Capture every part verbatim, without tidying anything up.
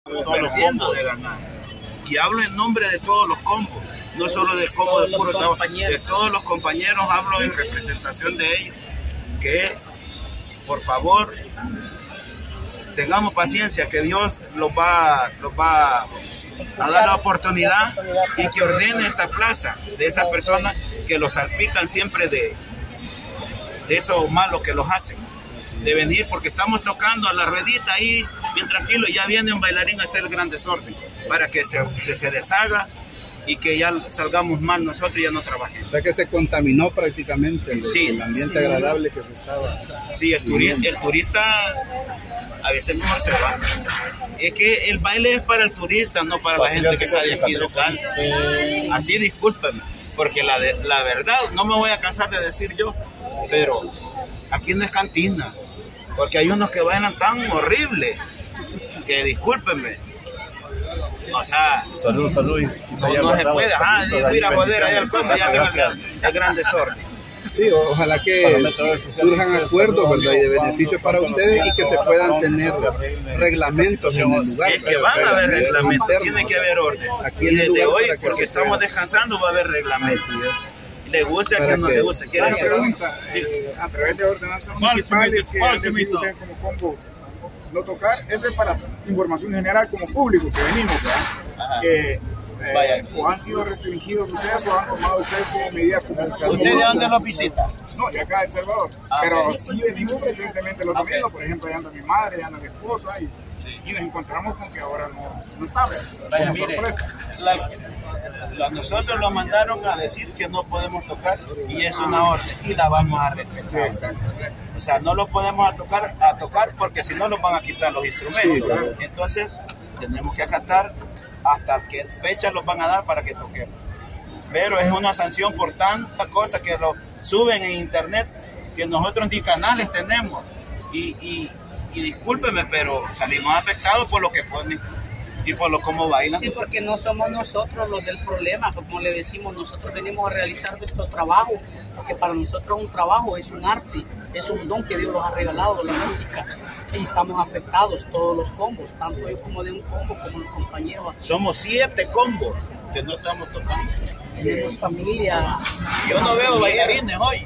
Estamos perdiendo de ganar. Y hablo en nombre de todos los combos, no solo del combo de Puro Sabor, de todos los compañeros, hablo en representación de ellos, que por favor tengamos paciencia, que Dios los va, los va a dar la oportunidad y que ordene esta plaza de esas personas que los salpican siempre de, de eso malo que los hacen, de venir, porque estamos tocando a la ruedita ahí bien tranquilo y ya viene un bailarín a hacer el gran desorden para que se, que se deshaga y que ya salgamos mal nosotros y ya no trabajemos. O sea que se contaminó prácticamente el, sí, el ambiente sí, agradable que se estaba... Sí, el, turi el turista a veces mejor se va. Es que el baile es para el turista, no para la gente que está de aquí local. Así discúlpenme, porque la, de, la verdad, no me voy a cansar de decir yo, pero aquí no es cantina, porque hay unos que bailan tan horrible que discúlpenme. O sea, salud, salud. Y, y no, no se puede, ah, ir a poder allá al combo y hacen el, el gran desorden. Sí, ojalá que surjan acuerdos, ¿verdad? Y de beneficio para ustedes y que se puedan tener reglamentos en el lugar. Si es que van a haber reglamentos, tiene que haber orden. Y desde hoy, porque estamos descansando, va a haber reglamentos. Le gusta a quien no le gusta. Una pregunta, eh, a través de ordenanzas municipales que han decidido ustedes como combos no tocar, eso es para información general como público que venimos, ¿verdad? Que eh, o han sido restringidos ustedes o han tomado ustedes como medidas como... ¿Usted de dónde los visita? No, de acá de El Salvador, ah, pero okay. Sí venimos recientemente los domingos, okay. Por ejemplo, allá anda mi madre, allá anda mi esposa y, sí. Y nos encontramos con que ahora no, no está, vaya, mire, la, la, nosotros lo mandaron a decir que no podemos tocar y es una orden y la vamos a respetar. Sí, o sea, no lo podemos a tocar, a tocar porque si no nos van a quitar los instrumentos. Sí, claro. Entonces, tenemos que acatar hasta qué fecha los van a dar para que toquemos. Pero es una sanción por tanta cosa que lo suben en internet que nosotros ni canales tenemos. Y, y, y discúlpeme, pero salimos afectados por lo que ponen y por lo cómo bailan. Sí, porque no somos nosotros los del problema, como le decimos, nosotros venimos a realizar nuestro trabajo, porque para nosotros un trabajo es un arte, es un don que Dios nos ha regalado, la música, y estamos afectados todos los combos, tanto yo como de un combo como los compañeros. Somos siete combos que no estamos tocando. Tenemos familia. Yo no veo bailarines hoy.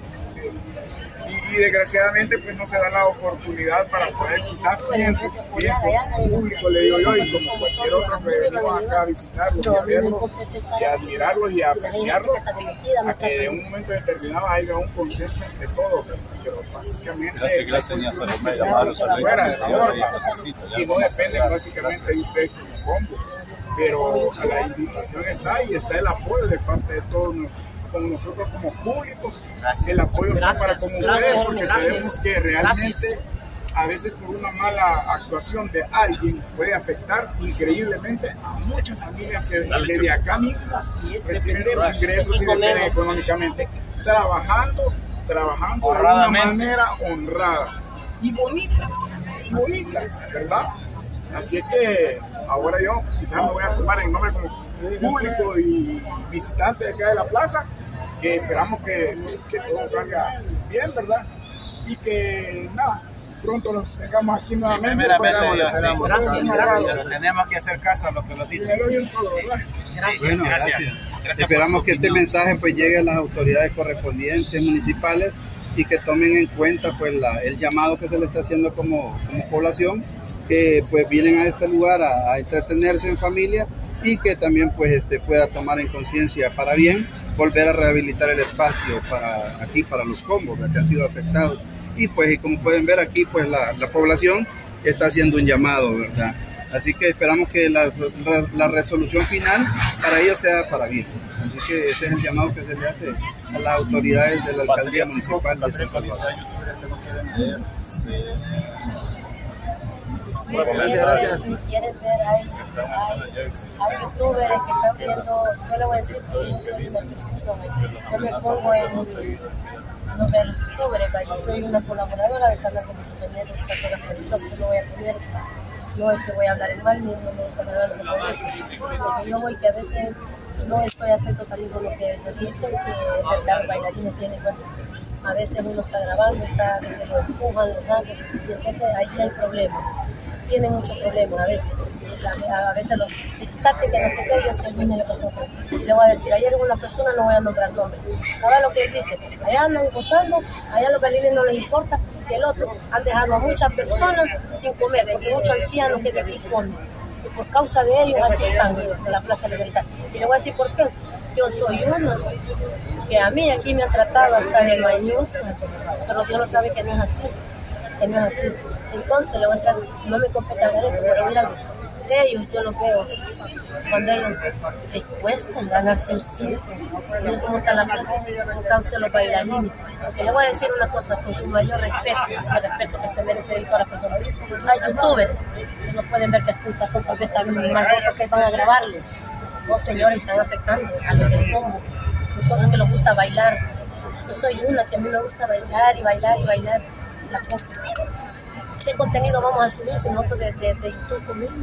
Y, y desgraciadamente pues no se da la oportunidad para poder quizás pienso, pienso público, le digo yo, y como cualquier otro que venimos acá a visitarlos y a verlos y a admirarlos y a apreciarlos, a que de un momento determinado haya un consenso entre todos, pero básicamente gracias, gracias, pues, fuera de la norma y no dependen básicamente de ustedes como combo, pero la invitación está y está el apoyo de parte de todos como nosotros como público, gracias. El apoyo gracias, está para como ustedes, porque gracias, sabemos que realmente gracias. A veces por una mala actuación de alguien puede afectar increíblemente a muchas familias que desde acá mismo reciben sus ingresos y dependen económicamente, trabajando, trabajando de una manera honrada y bonita, y bonita, ¿verdad? Así es que ahora yo quizás me voy a tomar en nombre como público y visitante de acá de la plaza, que esperamos que, que todo salga bien, ¿verdad? Y que nada, pronto los tengamos aquí nuevamente. Sí, gracias, gracias, gracias. Tenemos que hacer caso a lo que nos dicen. Sí, gracias. Bueno, gracias. Gracias. Esperamos que este mensaje pues llegue a las autoridades correspondientes municipales y que tomen en cuenta pues la, el llamado que se le está haciendo como, como población, que pues vienen a este lugar a, a entretenerse en familia y que también pues este pueda tomar en conciencia para bien volver a rehabilitar el espacio para aquí para los combos que han sido afectados y pues y como pueden ver aquí pues la, la población está haciendo un llamado, ¿verdad? Así que esperamos que la, la, la resolución final para ellos sea para bien, así que ese es el llamado que se le hace a las autoridades de la alcaldía municipal de San Salvador. Bueno, gracias, gracias. Si quieren ver, hay, hay, hay youtubers que están viendo, yo le voy a decir porque yo soy una persona, yo me pongo en nombre de los youtubers, yo soy una colaboradora del canal de mis compañeros, saco las películas que no voy a poner, no es que voy a hablar en mal, ni no me gusta nada de lo que dicen, porque yo voy que a veces no estoy haciendo también con lo que dicen, que es verdad, los bailarines tienen, bueno, a veces uno está grabando, está, a veces lo empujan, lo sacan, y entonces ahí hay problemas. tienen muchos problemas a veces. A, a veces los dictates que no sé qué, yo soy una de las personas. Y le voy a decir, ayer una persona, no voy a nombrar nombre. Ahora lo que él dice, allá andan gozando, allá a los bailarines no les importa, que el otro han dejado a muchas personas sin comer, porque muchos ancianos que de aquí comen. Y por causa de ellos así están en la Plaza de Libertad. Y le voy a decir por qué. Yo soy una que a mí aquí me han tratado hasta de mañosa, pero Dios lo sabe que no es así, que no es así. Entonces le voy a decir, no me compete hablar esto, pero mira, ellos yo los veo, cuando a ellos les cuesta ganarse el cine, miren cómo está la plaza, por causa de los bailarines. Porque le voy a decir una cosa, con su mayor respeto, el respeto que se merece de todas las personas. Hay youtubers que no pueden ver que estas son tal vez están más rotos que van a grabarle. No, señores, están afectando a los del combo. Nosotros que nos gusta bailar. Yo soy una que a mí me gusta bailar y bailar y bailar la cosa. ¿Qué contenido vamos a subir si nosotros de, de, de YouTube conmigo?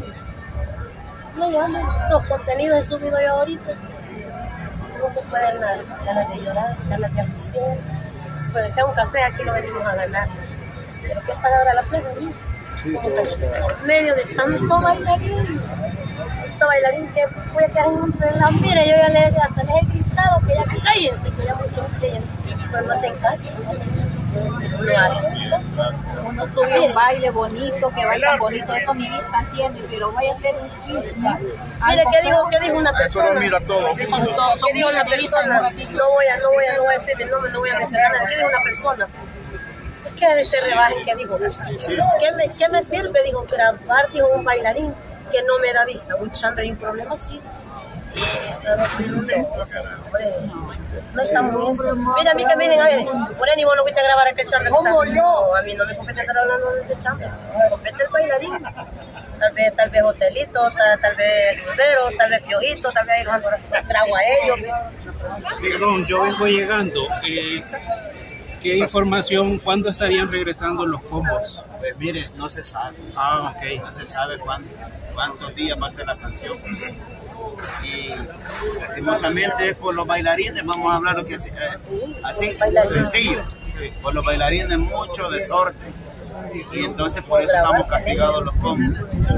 No llaman. Los contenidos he subido yo ahorita. No se puede nada. Ganas de llorar, ganas de aflicción. Pero si es un café, aquí lo venimos a ganar. Pero qué palabra la plena, ¿no? Sí, por medio de tanto bailarín. Tanto bailarín que voy a quedar en la mira. Yo ya le, hasta les he gritado que ya cállense, que ya muchos callen. Pero no hacen caso. No hacen caso. Uno sube un baile bonito, que bailan bonito, eso mi vista entiende, pero vaya a ser un chiste. Mire, ¿qué dijo, ¿qué dijo una persona? Eso lo mira todo. ¿Qué dijo una persona? No voy a, no voy a, no voy a decir el nombre, no voy a mencionar nada. ¿Qué dijo una persona? ¿Qué de ese rebaje que dijo? ¿Qué me, qué me sirve? Dijo, grabar, dijo, un bailarín que no me da vista. Un chambre y un problema, sí. Pero no, señores, no estamos eso. Mira, a mí que me dicen, a ver, Moreni, vos no fuiste a grabar aquel chambre. ¿Cómo no? A mí no me compete estar hablando de este chambre. Me compete el bailarín. Tal vez, tal vez hotelito, tal, tal vez crucero, tal vez piojito, tal vez ahí los grabo a ellos. Perdón, yo vengo llegando. Eh, ¿Qué información, cuándo estarían regresando los combos? Pues mire, no se sabe. Ah, ok. No se sabe cuándo, cuántos días va a ser la sanción. Y lastimosamente es por los bailarines, vamos a hablar lo que es eh, así, sencillo. Por los bailarines mucho desorden. Y entonces por eso estamos castigados los combos.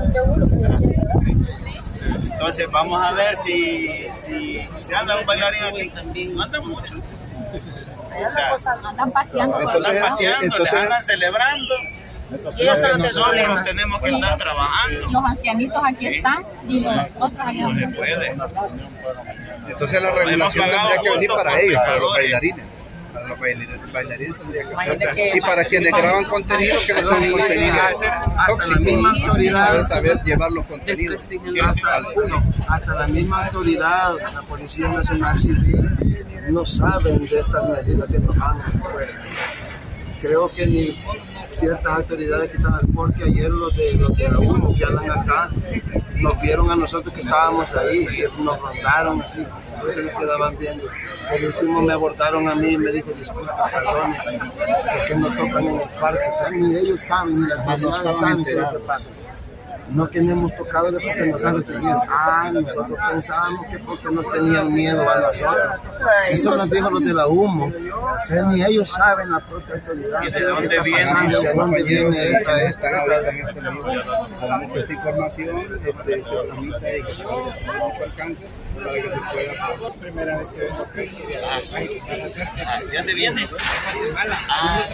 Entonces vamos a ver si, si, si anda un bailarín aquí. No anda mucho. O sea, andan paseando, entonces, andan paseando, entonces, les andan celebrando. Y eso no nosotros tenemos que estar trabajando. Los ancianitos aquí sí están y los otros allá. No se puede. Entonces la regulación tendría que venir para ellos, para los bailarines. Para los bailarines, bailarines tendría que ser. Y para quienes graban contenido, que no son contenido tóxico. La misma autoridad saber llevar los contenidos. Hasta, no, hasta la misma autoridad, la Policía Nacional Civil, no saben de estas medidas que nos han impuesto. Creo que ni ciertas autoridades que están, porque ayer los de los de la U N O que andan acá nos vieron a nosotros que estábamos ahí, que nos rondaron así, por eso nos quedaban viendo. Por último me abordaron a mí y me dijo, disculpa, perdón, porque no tocan en el parque, o sea, ni ellos saben, ni las autoridades saben qué es lo que pasa. No que no hemos tocado porque nos han restringido. Ah, nosotros pensábamos que porque nos tenían miedo a nosotros. Eso nos dijo los de la U M O. O sea, ni ellos saben, la propia autoridad. ¿Y de dónde viene? ¿De dónde viene esta? esta, esta, en este libro. Esta información este, se transmite y que mucho alcance para que se pueda. Por primera vez que ¿de dónde viene? Ah.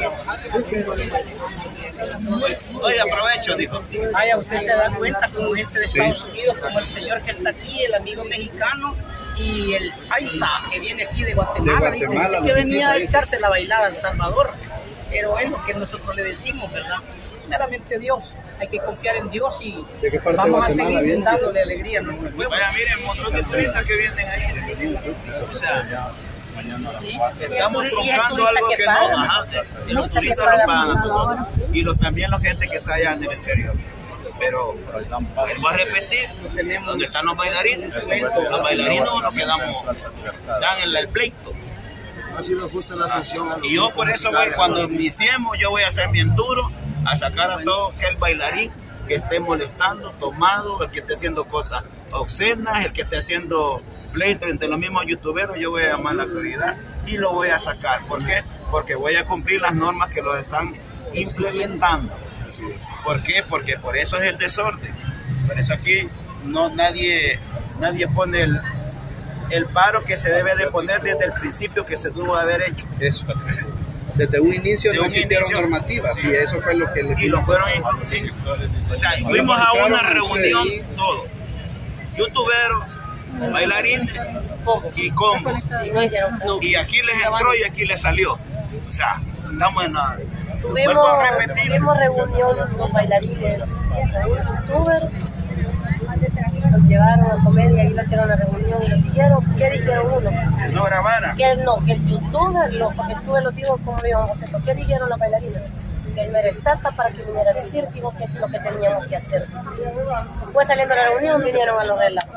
Hoy aprovecho, dijo. Vaya, usted se da cuenta como gente de Estados Unidos, como el señor que está aquí, el amigo mexicano y el paisa que viene aquí de Guatemala, de dice, dice que venía a echarse la bailada a El Salvador, pero es lo que nosotros le decimos, ¿verdad? Meramente Dios, hay que confiar en Dios y vamos a seguir dándole alegría a nuestro pueblo. Vaya, miren, un montón de turistas que vienen ahí. O sea, estamos truncando algo que no, ajá, y los turistas lo pagan a nosotros y los, también la gente que está allá en el exterior. Pero vuelvo a repetir, donde están los bailarines, los bailarines nos quedamos, dan el, el pleito. Ha sido justa la sanción. Y yo por eso voy, cuando iniciemos, yo voy a ser bien duro a sacar a todo aquel bailarín que esté molestando, tomado, el que esté haciendo cosas obscenas, el que esté haciendo pleito entre los mismos youtuberos. Yo voy a llamar a la autoridad y lo voy a sacar. ¿Por qué? Porque voy a cumplir las normas que los están implementando. ¿Por qué? Porque por eso es el desorden. Por eso aquí no nadie, nadie pone el, el paro que se debe de poner desde el principio que se tuvo de haber hecho. Eso. Desde un inicio de no un existieron inicio, normativas sí. Y eso fue lo que le y lo fueron inclusive. O sea, fuimos a una reunión todos, youtuberos, bailarines y combo, y aquí les entró y aquí les salió. O sea, estamos en la... Tuvimos, tuvimos reunión con bailarines, youtubers, nos llevaron a comer y ahí lo hicieron la reunión y nos dijeron, ¿qué dijeron uno? Que no grabara. Que no, que el youtuber, lo, porque el youtuber lo dijo como lo íbamos a hacer. ¿Qué dijeron los bailarines? Que él no era el tata para que viniera a decir, digo que es lo que teníamos que hacer. Después saliendo de la reunión vinieron a los relajos.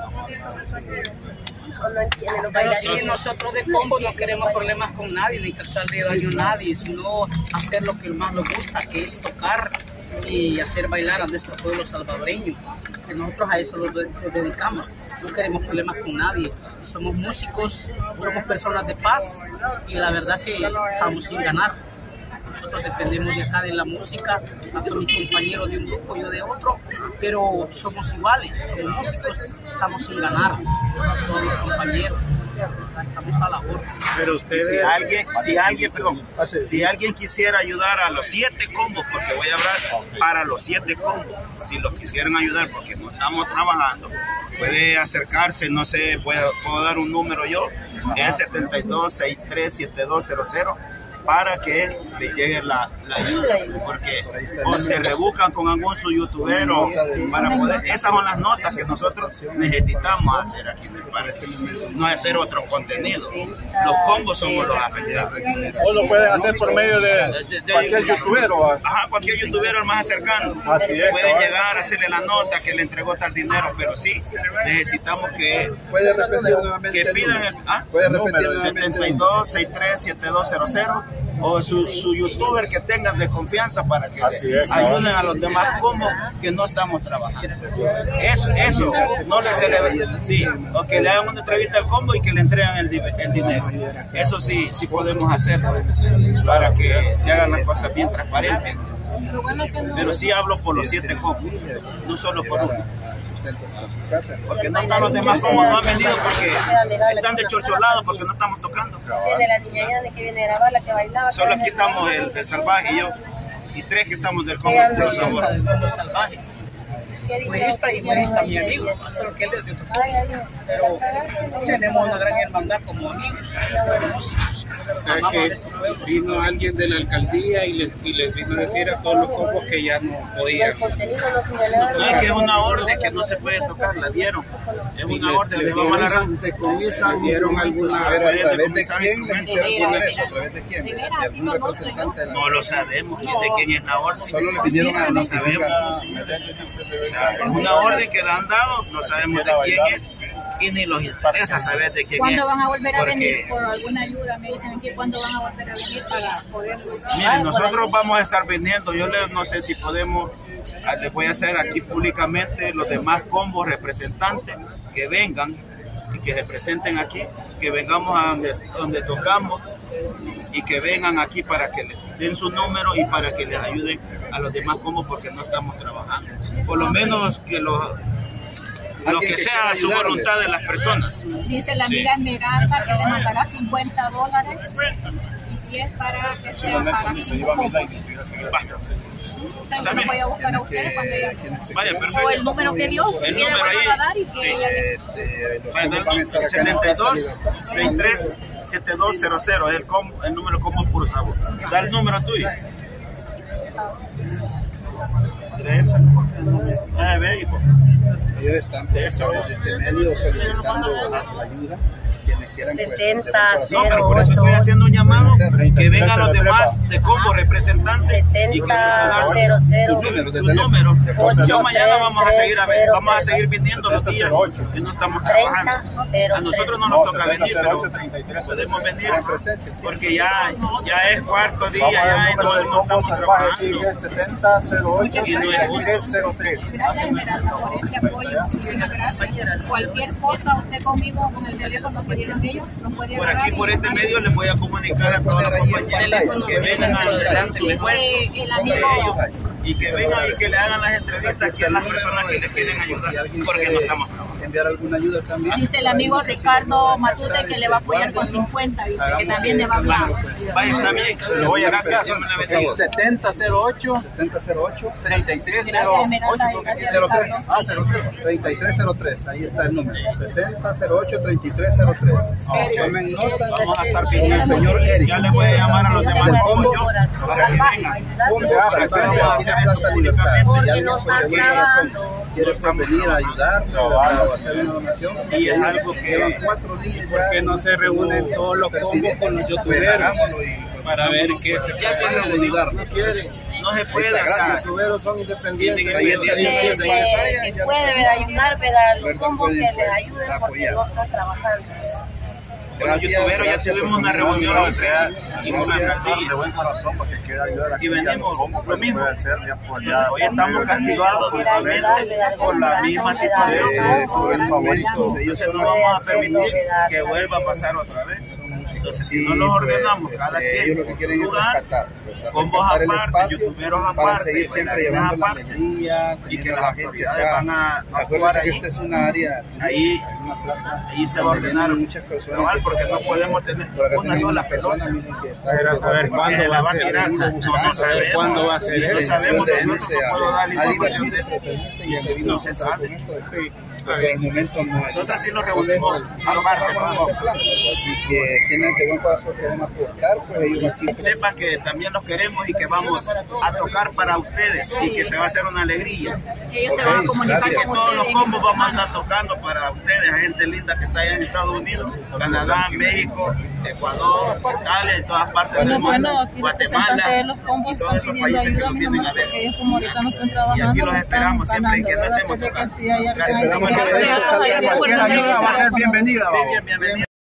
No entienden los Pero bailarines. sí, nosotros de combo no queremos problemas con nadie, ni causarle daño a nadie, sino hacer lo que más nos gusta, que es tocar y hacer bailar a nuestro pueblo salvadoreño. Que nosotros a eso nos dedicamos, no queremos problemas con nadie. Somos músicos, somos personas de paz y la verdad que estamos sin ganar. Nosotros dependemos de acá de la música, tanto mis compañeros de un grupo, yo de otro, pero somos iguales, los músicos estamos sin ganar, todos los compañeros, estamos a la hora. Pero ustedes, si alguien, si alguien, perdón, si alguien quisiera ayudar a los siete combos, porque voy a hablar para los siete combos, si los quisieran ayudar porque no estamos trabajando, puede acercarse, no sé, puedo, puedo dar un número yo, el setenta y dos, sesenta y tres, setenta y dos cero cero, para que le llegue la, la ayuda, porque o se rebuscan con algún su youtuber o para poder, esas son las notas que nosotros necesitamos hacer aquí en el parque, no hacer otro contenido. Los combos somos los afectados. O lo pueden hacer por medio de, de, de, de cualquier youtuber o... Ajá, cualquier youtuber el más cercano. Así es, pueden cabal. llegar a hacerle la nota que le entregó tal dinero, pero sí, necesitamos que, puede repetir nuevamente que pidan el, ¿ah? puede repetir número nuevamente setenta y dos, sesenta y tres, setenta y dos cero cero o su, su youtuber que tengan de confianza para que le ayuden a los demás como que no estamos trabajando. Eso, eso, no les eleve, sí, o que le hagan una entrevista al combo y que le entreguen el, el dinero. Eso sí, sí podemos hacerlo para que se hagan las cosas bien transparentes. Pero sí hablo por los siete combos, no solo por uno. Porque no están los demás combos, no han venido porque están deschorcholados porque no estamos tocando. De la niña Yane que viene a grabar, la que bailaba. Solo aquí estamos el, el salvaje y yo, y tres que estamos del combo de los sabores. Salvaje. Huerista y huerista, mi amigo, solo que él es de otro pueblo. Pero tenemos una gran hermandad como amigos, como músicos. O sea que vino alguien de la alcaldía y les, y les vino a decir a todos los combos que ya no podían. No, es que es una orden que no se puede tocar, la dieron. Es una orden que vamos a la decomisan, dieron alguna a través de quién les hicieron saber eso, a través de quién, de algún representante de la... No lo sabemos de quién es la orden. Solo le vinieron a no sabemos. O sea, es una orden que la han dado, no sabemos de quién es y ni los interesa saber de quién ¿Cuándo es. van a volver a porque, venir por alguna ayuda? Me dicen que cuándo van a volver a venir para poder... Miren, nosotros vamos a estar vendiendo, yo les, no sé si podemos, les voy a hacer aquí públicamente los demás combos representantes que vengan y que se presenten aquí, que vengamos a donde, donde tocamos y que vengan aquí para que les den su número y para que les ayuden a los demás combos porque no estamos trabajando. Por lo menos que los... lo que sea su voluntad de las personas. Dice la amiga Esmeralda que le mandará cincuenta dólares y diez para que sea para Entonces lo voy a buscar a ustedes cuando ella... Vaya, perfecto. O el número que dio, el que número le van a dar ahí, y que sí. ella... Este, setenta y dos, sesenta y tres, setenta y dos cero cero es el, com, el número como puro sabor. Da el número tuyo. Ah, ve, hijo. Ellos están por este medio solicitando ayuda. setenta No, pero por eso estoy haciendo un llamado que vengan los demás de combo representantes setenta cero cero su número. Yo mañana vamos a seguir a ver, vamos a seguir viniendo los días que no estamos trabajando. A nosotros no nos toca venir, pero podemos venir porque ya, ya es cuarto día, ya no, no estamos trabajando. setenta cero ocho Y no es tres cero tres. Gracias Esmeralda por ese apoyo. Gracias. Cualquier cosa, usted conmigo con el teléfono que dieron ellos, nos puede Por aquí, por este medio, les voy a comunicar a todos los compañeros que vengan a dar su puesto. El amigo y que vengan y que le hagan las entrevistas aquí a las personas que les quieren ayudar, porque no estamos trabajando. Enviar alguna ayuda también. Dice el amigo Ricardo Matute que le va a apoyar con cincuenta, dice que también le va a hablar. Vaya, está bien. Gracias. setenta cero ocho setenta cero ocho treinta y tres cero ocho cero tres. Ah, cero tres. treinta y tres cero tres. Ahí está el número. setenta cero ocho treinta y tres cero tres. Tomen nota. Vamos a estar pidiendo, señor Eric. Ya le voy a llamar a los demás como yo para que vengan. Vamos a hacer esto públicamente. Porque no están trabajando. Quiero venir a ayudar a hacer una donación. Y es algo que llevan cuatro días. Porque no se reúnen todos los combos con los youtuberos para ver qué se ya se reúnen. No quieren. No se puede Los hacer. youtuberos son independientes. Que, que, que puede ver, ayudar, ver a los combos que les ayuden porque no están trabajando. Con los youtuberos ya tuvimos una reunión los tres y una cartilla. Y venimos lo mismo. Entonces hoy estamos castigados nuevamente por la misma situación. Entonces no vamos a permitir que vuelva a pasar otra vez. Entonces, si no nos ordenamos cada quien en un lugar, con voz aparte, youtuberos aparte, bailarines aparte, y que las autoridades van a actuar ahí, esta es una área, ahí, ahí se va a ordenar muchas personas, porque no podemos tener una sola pelota. Pero saber cuándo va a tirar, no, no sabemos cuándo va a ser, no sabemos, nosotros no puedo dar información de eso, no se sabe. Por el momento no es. Nosotros sí nos reunimos aparte, así que quienes de buen corazón quieren aportar, pues ellos aquí. Sepan que también los queremos y que vamos a tocar para ustedes y que se va a hacer una alegría. Ellos se van a comunicar Que con todos los ustedes. combos vamos a estar tocando para ustedes, gente linda que está allá en Estados Unidos, Canadá, México, Ecuador, Italia, en todas partes del mundo, Bueno, aquí representantes de los Guatemala combos y todos esos están pidiendo países que ayuda, nos mi vienen a mamá, ver. porque ellos como ahorita no están trabajando, Y aquí los están esperamos siempre y que no ganando, estemos ¿verdad? tocando. Sí, hay Gracias. alguna- Cualquier ayuda va a ser bienvenida. Sí, bien, bienvenida.